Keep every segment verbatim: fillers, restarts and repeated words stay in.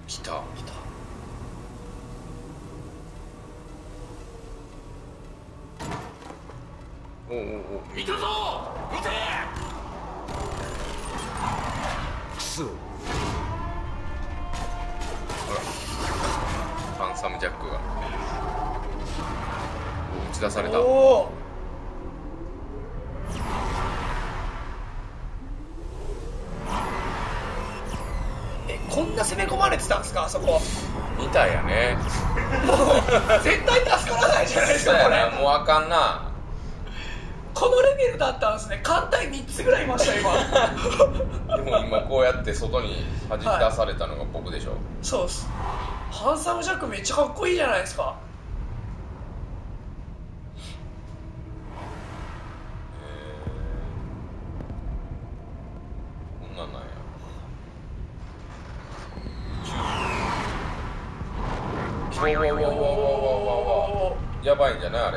来た来た。おおおお、 いたぞ、撃て。 クソ。ほらハンサムジャックが打ち出された。 おお。え、こんな攻め込まれてたんですか、あそこ。 みたいやね。 もう絶対助からないじゃないですか、これ。 もうあかんな。 このレベルだったんですね。艦隊みっつぐらいいました今。 でも今こうやって外に弾き出されたのが僕でしょ、はい、 そうです。ハンサムジャックめっちゃかっこいいじゃないですか。 こんなんなんや。おおおおおおおお、やばいんじゃないあれ。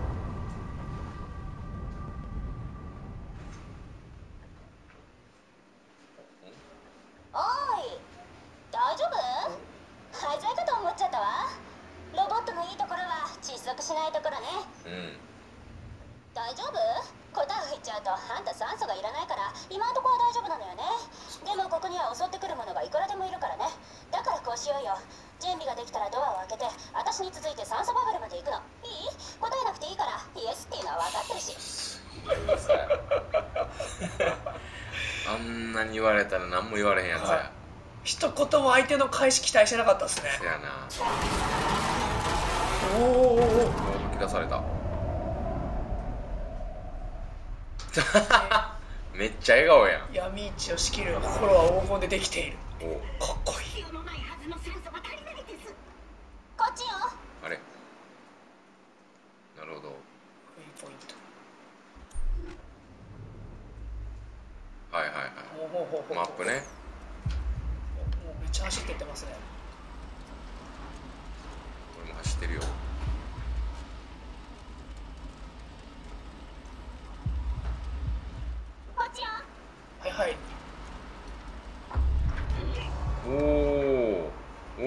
おい、大丈夫？廃材かと思っちゃったわ。ロボットのいいところは窒息しないところね。 うん。 大丈夫？答えを言っちゃうとあんた酸素がいらないから今のところは大丈夫なのよね。でもここには襲ってくるものがいくらでもいるからね。だからこうしようよ。準備ができたらドアを開けて私に続いて酸素バブルまで行くの。いい？答えなくていいからイエスっていうのは分かってるし。 あんなに言われたら何も言われへんやつや。 一言も相手の返し期待してなかったですね。 せやな。 おおおお、 吹き出された。めっちゃ笑顔やん。 闇市を仕切る心は黄金でできている。 お、 かっこいい。 必要のないはずの酸素が足りないです。こっちよ。 あれ、なるほど。 いいポイント。 はいはいはい。 ほうほうほうほう、 マップね。 もうめっちゃ走ってってますね。 俺も走ってるよ。 こっちよ。 はいはい。 おおお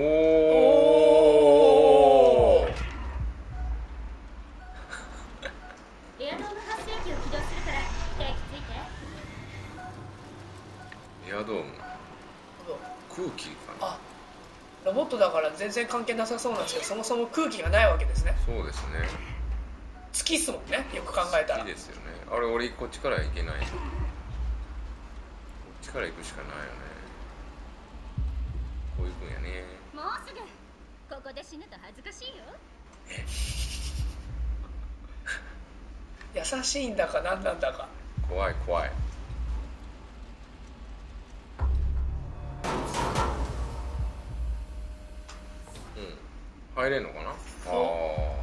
お。 エアドーム発生器を起動するから定期ついて。 エアドーム。空気かな。 あ、ロボットだから全然関係なさそうなんですけど、そもそも空気がないわけですね。 そうですね。 月っすもんね、よく考えたら。 いいですよね。あれ、俺こっちから行けない。こっちから行くしかないよね。こう行くんやね。 もうすぐ。ここで死ぬと恥ずかしいよ。 優しいんだか何なんだか。 怖い怖い。うん、入れんのかな。ああ。 お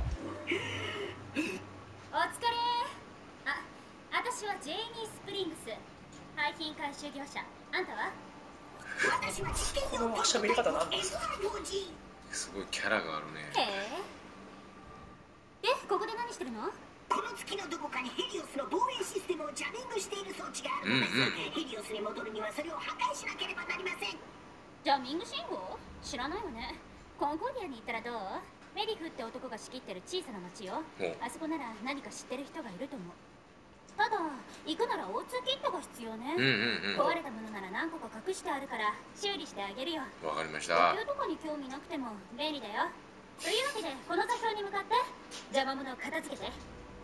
疲れ。あ、私はジェイニー・スプリングス、廃品回収業者。あんたは？私は試験この喋り方なんですか。 すごいキャラがあるね。 へえ。で、ここで何してるの？ この月のどこかにヘリオスの防衛システムをジャミングしている装置があるのです。うんうん、ヘリオスに戻るにはそれを破壊しなければなりません。 ジャミング信号？知らないわね。コンコーディアに行ったらどう？メリフって男が仕切ってる小さな町よ。あそこなら何か知ってる人がいると思う。ただ行くなら オーツー キットが必要ね。うんうんうん、壊れたものなら何個か隠してあるから修理してあげるよ。 わかりました。 補給とかに興味なくても便利だよ。というわけでこの座標に向かって邪魔者を片付けて。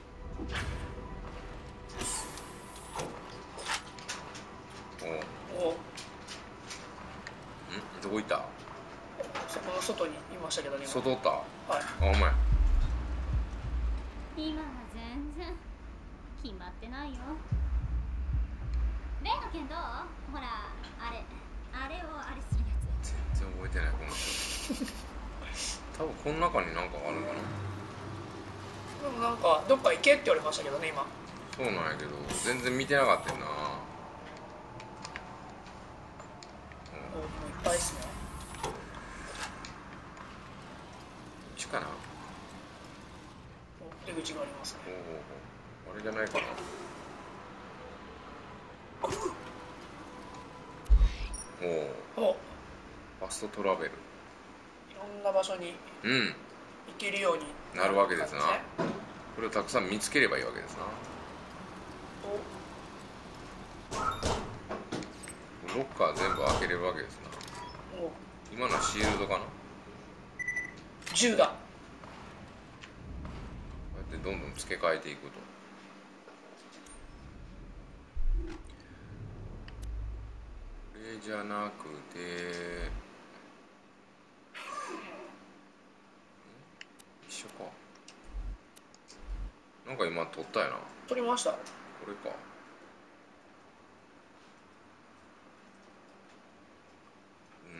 おお。ん、どこ行った？ そこの外にいましたけどね。 外おった。はい。あ、お前。 今は全然決まってないよ。例の件どう？ほら、あれ、あれをあれするやつ。 全然覚えてないこの人。多分この中に何かあるのかな。 でもなんかどっか行けって言われましたけどね今。 そうなんやけど全然見てなかったよな。 もういっぱいですね。 こっちかな。 出口がありますね。 おお、あれじゃないかな。おお。 お、 ファストトラベル、 いろんな場所にうん行けるようになるわけですな。 ねこれをたくさん見つければいいわけですな。ロッカー全部開けれるわけですな。 おお今のはシールドかな。こ銃だ。 うやってどんどん付け替えていくと。これじゃなくて一緒か。なんか今取ったよな。 取りました。 これか。う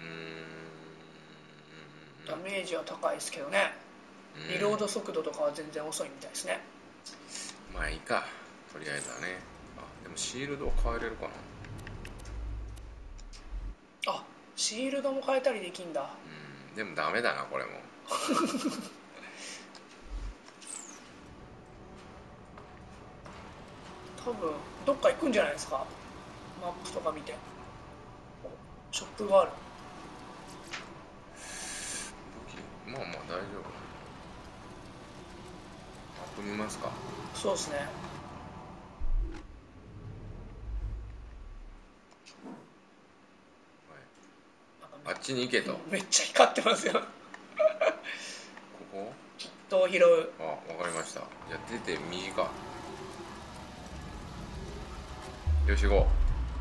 ーん、 ダメージは高いですけどね。リロード速度とかは全然遅いみたいですね。 まあいいか、とりあえずはね。あ、でもシールドを変えれるかな。 あ、シールドも変えたりできんだ。 うん、でもダメだなこれも。 多分どっか行くんじゃないですか。マップとか見て。ショップがある。 まあまあ大丈夫。マップ見ますか。 そうですね。 あっちに行けと。 めっちゃ光ってますよ。 ここ？ きっと拾う。 あ、わかりました。じゃあ出て右か。よし行こ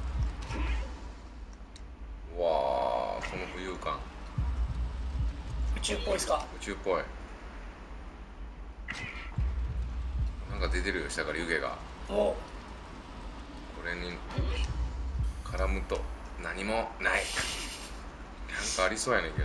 う。うわあ、この浮遊感。 宇宙っぽいですか。 宇宙っぽい。なんか出てるよ、下から湯気が。 お、 これに絡むと何もない。なんかありそうやねんけど。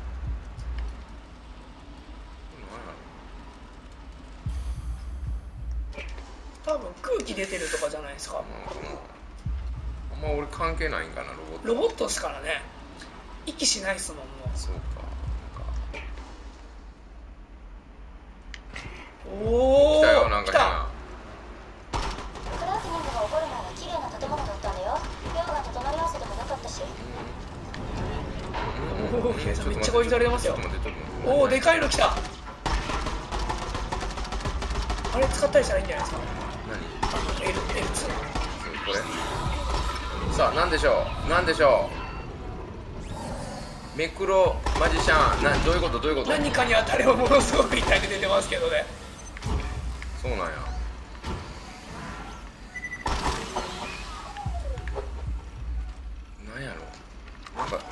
多分空気出てるとかじゃないですか。 あんま俺関係ないんかな、ロボット。 ロボットですからね。息しないっすもん。もうそうか。 おお、 来たよ、なんか来た。 クラークニングが起こる前は綺麗な建物だったんだよ。量が整い合わせでもなかったし。 変な。 おお、めっちゃ攻撃されてますよ。 ちょっと待って、ちょっと待って。 おお、でかいの来た。あれ使ったりしたらいいんじゃないですか。 何？ エルツー。 これ。さあ、なんでしょう。なんでしょう。メクロマジシャン、な、どういうこと、どういうこと。 何かに当たればものすごく痛いで出てますけどね。 そうなんや。なんやろ。なんか。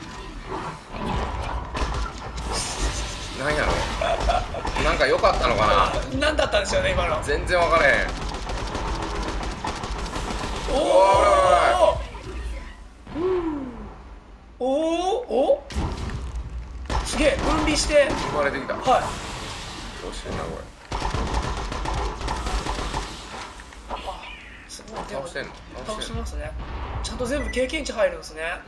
なんやろ。なんか良かったのかな。 何だったんですよね、今の。 全然分からへん。 おおおおお、すげえ分離して。 生まれてきた。 はい。 どうしてんなこれ。 すごい。 倒してんの。 倒してますね。ちゃんと全部経験値入るんですね。 うん。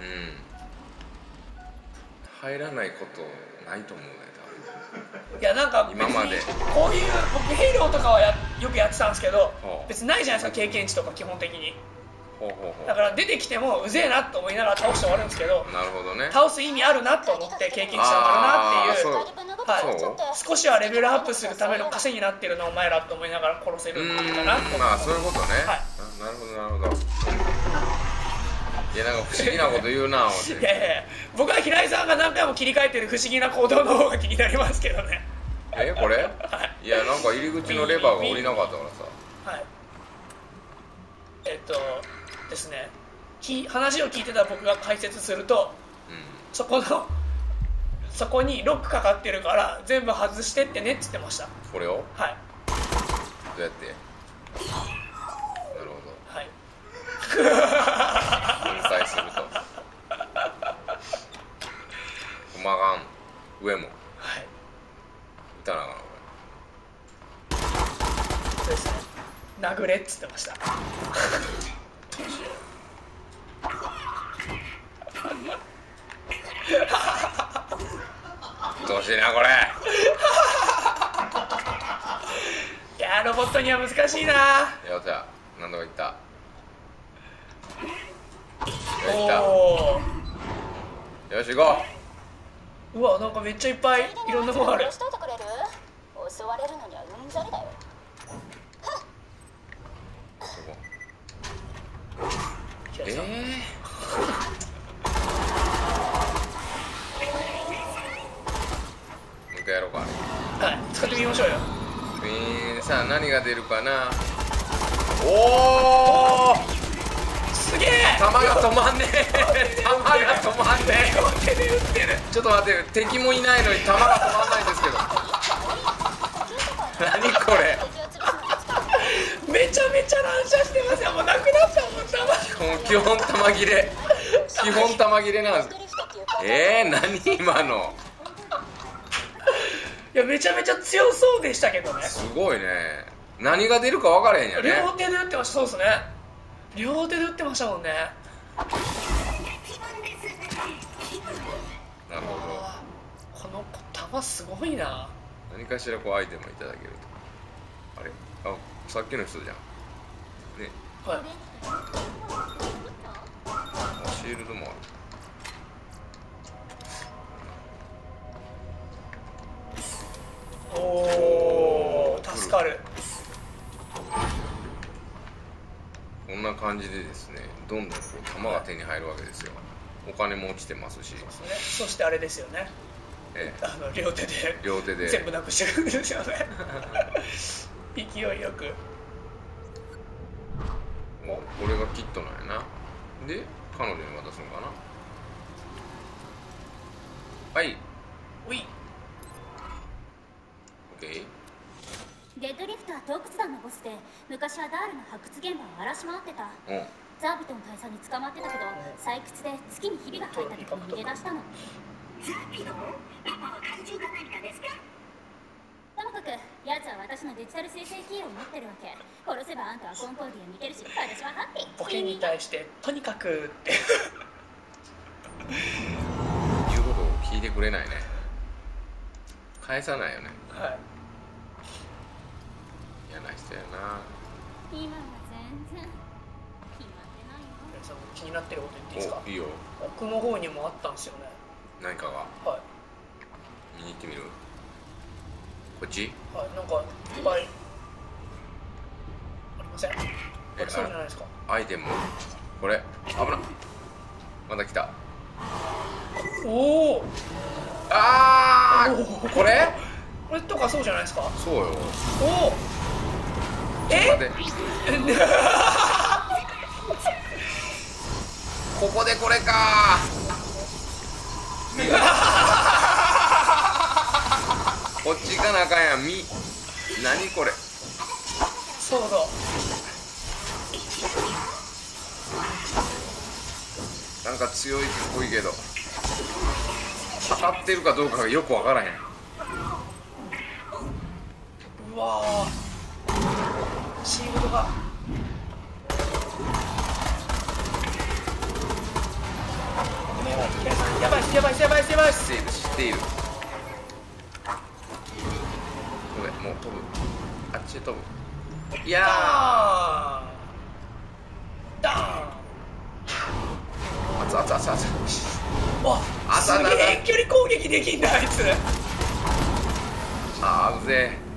入らないことないと思うね。 いや、なんか別に今までこういう、僕ヘイローとかはやよくやってたんですけど、 ほう別にないじゃないですか、経験値とか基本的に。 ほうほうほう。 だから出てきてもうぜえなと思いながら倒して終わるんですけど、 なるほどね。 倒す意味あるなと思って経験値上がるなっていう。 あーはい、 そう少しはレベルアップするための稼ぎになってるなお前らと思いながら殺せるんだなと。 まあそういうことね。 はい、 ななるほどなるほど。いや、なんか不思議なこと言うな思って。 いやいやいや、僕は平井さんが何回も切り替えてる不思議な行動の方が気になりますけどね。 え、これ？ はい、 いや、なんか入り口のレバーが下りなかったからさ。 はい、えっとですね、き話を聞いてた僕が解説すると、 うん。 そこのそこにロックかかってるから全部外してってねって言ってました。 これをはい、 どうやって？なるほど。 はい。 分解すると。まがん上も。 はい。 打たなあかんこそうですね。殴れっつってました。 れ。どうしいなこれ。 いやー、ロボットには難しいな。 よっしゃ、なんとかいった。いった。 おお。 よし行こうわ、なんかめっちゃいっぱいいろんなものある。 しといてくれる？襲われるのにはうんざりだよ。 う。そこ。 平井さんええー。もう一回やろうか。 はい、使ってみましょうよ。 えー、さあ何が出るかな。おお、 すげえ。 弾が止まんねえ。弾が止まんね手で撃ってる。 え。ちょっと待って、敵もいないのに弾が止まんないんですけど。何これ。 めちゃめちゃ乱射してますよ。もうなくなったもん、弾。 基本弾切れ。基本弾切れなんです。えー、何今の。 いや、めちゃめちゃ強そうでしたけどね。 すごいね。何が出るか分からへんやね。 両手で撃ってました。そうですね。両手で撃ってましたもんね。 なるほど。 この弾すごいな。 何かしらこうアイテムをいただけると。あれ、あ、さっきの人じゃんね。 はい。 あ、シールドもある。 おお、助かる。 こんな感じでですね、どんどんこう弾が手に入るわけですよ。お金も落ちてますし。 そうですね。そしてあれですよね。 ええ、 あの両手で両手で全部なくしてるんですよね。勢いよく。 お、これがキットなんやな。で、彼女に渡すのかな。はい、 おい。 オッケー。 デッドリフトは洞窟団のボスで、昔はダールの発掘現場を荒らし回ってた。 うん。 ザービトン大佐に捕まってたけど、採掘で月にひびが入った時に逃げ出したの。 ザビドン、パパは怪獣か何かですか？ ともかく、ヤツは私のデジタル生成キーを持ってるわけ。殺せばあんたはコンコーディアに行けるし、私はハッピー。 ボケに対してとにかくって言うことを聞いてくれないね。返さないよね。 はい。 嫌な人やな。 今は全然決まってないよ。 皆さん気になってること言っていいですか？ お、いいよ。 奥の方にもあったんですよね。 何かが。 はい見に行ってみる。こっち。 はい、なんかいっぱいありません？ え、 そうじゃないですか。 アイテム。これ危な。まだ来た。 おお。 あー、これこれとかそうじゃないですか？ そうよ。 おお。え？ 待ってここでこれかこっち行かなあかんやん。み何これ。 そうそう。 なんか強いっぽいけど当たってるかどうかがよくわからへん。 うわー、シールドがやばいやばいやばいやばいやばい。 知っている知っている。ごめん、もう飛ぶ。あっちへ飛ぶ。いやーダーンダーン。 熱々熱々。 わ、すげえ遠距離攻撃できんだあいつ。 あー、うぜえ。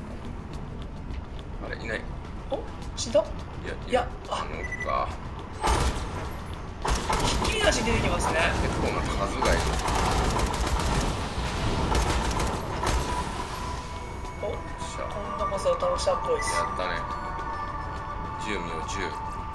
あれいない。 お、死んだ。 いやいや、 あのかひっきりなしに出てきますね。 結構な数がいる。 お、 よっしゃ、 今度こそ倒したっぽいです。 やったね。じゅう見ようじゅう。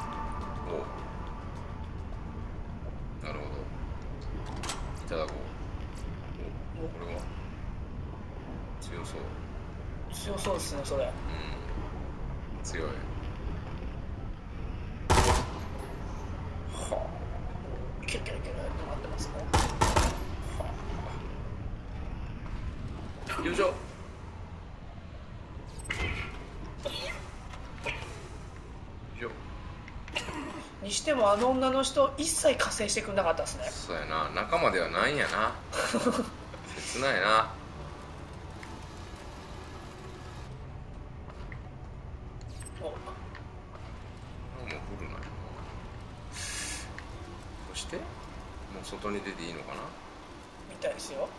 お、なるほど。いただこう。お、これは強そう。 強そうですねそれ。 うん、強い。はキュッキュッキュッってなってますね。 あ、よいしょ。よにしてもあの女の人一切加勢してくれなかったですね。 そうやな、仲間ではないんやな。切ないな。 お、 もうフルなんやな。そしてもう外に出ていいのかなみたいですよ。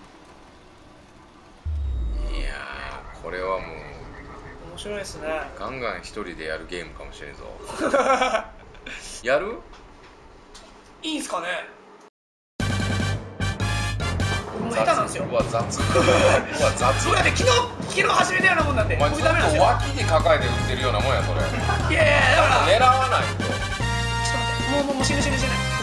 いやーこれはもう面白いですね。 ガンガン一人でやるゲームかもしれんぞやるいいんすかね。もう下手なんですよ。 うわ雑うわ雑そうだって昨日昨日始めたようなもんなんでお前ずっと僕ダメなんですよ。 脇に抱えて売ってるようなもんやそれいやいやだから狙わないとちょっと待ってもうもうもう死ぬ死ぬ死ぬ